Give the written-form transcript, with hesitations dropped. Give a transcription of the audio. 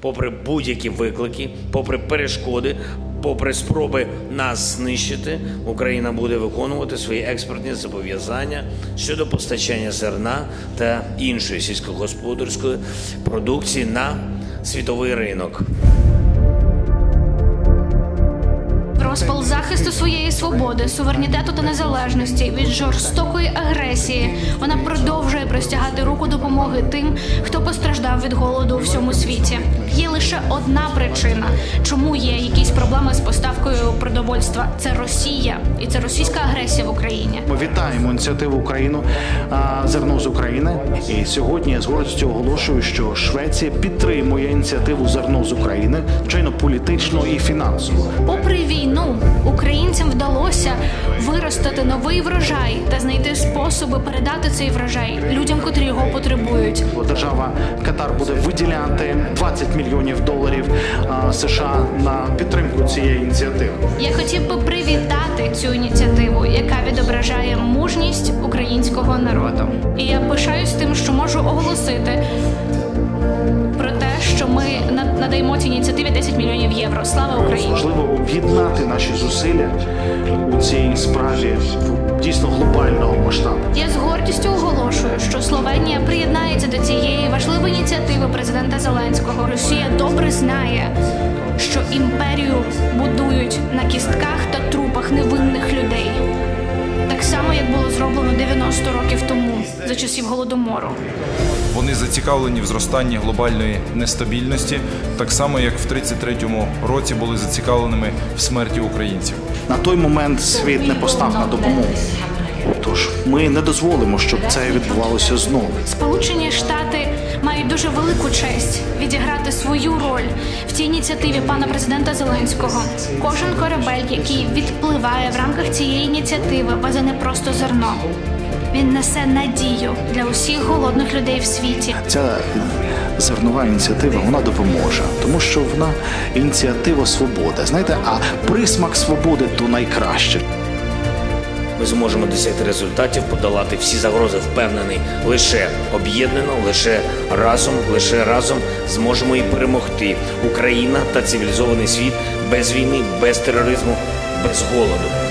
попри будь-які виклики, попри перешкоди, попри спроби нас знищити, Україна буде виконувати свої експортні зобов'язання щодо постачання зерна та іншої сільськогосподарської продукції на світовий ринок. Розпал захисту своєї свободи, суверенітету та незалежності від жорстокої агресії. Вона продовжує простягати руку допомоги тим, хто постраждав від голоду у всьому світі. Є лише одна причина, чому є якісь проблеми з поставкою продовольства. Це Росія. І це російська агресія в Україні. Ми вітаємо ініціативу «Україну, зерно з України». І сьогодні я з гордістю оголошую, що Швеція підтримує ініціативу «Зерно з України», звичайно, політично і фінансово. Попри війну, українцям вдалося виростити новий врожай та знайти способи передати цей врожай людям, котрі його потребують. Держава Катар буде виділяти $20 мільйонів США на підтримку цієї ініціативи. Я хотів би привітати цю ініціативу, яка відображає мужність українського народу. І я пишаюсь тим, що можу оголосити про те, що ми надаємо цій ініціативі 10 мільйонів євро. Слава Україні! Важливо об'єднати наші зусилля у цій справі дійсно глобального масштабу. Я з гордістю оголошую, що Словенія приєднається до цієї важливої ініціативи президента Зеленського. Росія добре знає, що імперію будують на кістках та трупах невинних людей. Так само, як було зроблено 90 років тому, за часів Голодомору. Вони зацікавлені в зростанні глобальної нестабільності, так само, як в 1933 році були зацікавленими в смерті українців. На той момент світ не постав на допомогу. Тож ми не дозволимо, щоб це відбувалося знову. Сполучені Штати мають дуже велику честь відіграти свою роль в цій ініціативі пана президента Зеленського. Кожен корабель, який відпливає в рамках цієї ініціативи, везе не просто зерно. Він несе надію для усіх голодних людей в світі. Ця зернова ініціатива, вона допоможе, тому що вона ініціатива свободи. Знаєте, а присмак свободи – то найкраще. Ми зможемо досягти результатів, подолати всі загрози, впевнений, лише об'єднано, лише разом зможемо і перемогти. Україна та цивілізований світ без війни, без тероризму, без голоду.